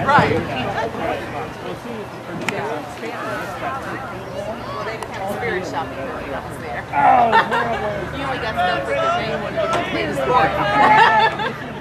Right. Well, they didn't have a spirit shopping when I was there. Oh, horrible. You only got to know for the day when you played the sport.